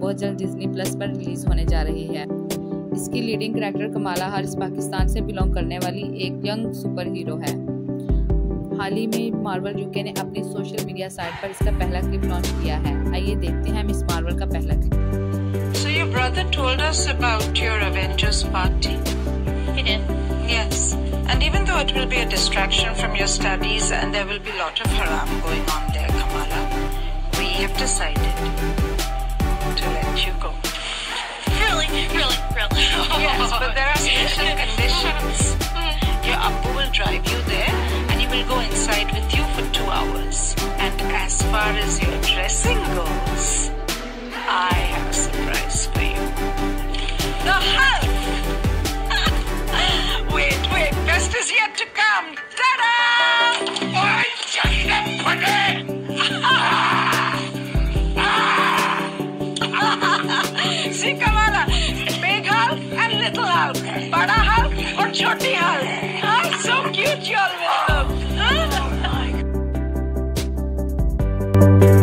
बहुत जल्द Disney plus पर रिलीज होने जा रही है। इसकी leading character Kamala Harris Pakistan से बिलोंग करने वाली एक यंग सुपर हीरो है। हाल ही में मार्वल यूके ने अपनी सोशल मीडिया साइट पर इसका पहला क्लिप लॉन्च किया है। आइए देखते हैं मिस मार्वल का पहला clip. So your brother told us about your Avengers party. He did. Yes. And even though it will be a distraction from your studies and there will be a lot of haram going on there, Kamala, we have decided to let you go. Really? Yes, but there are special conditions. Your Appu will drive you there and he will go inside with you for 2 hours. And as far as your dressing goes, I have a surprise for you. The Hulk! Wait, best is yet to come. Ta-da! See, Kamala, big Hulk and little Hulk, Bada Hulk or Choti Hulk. How so cute you all will look.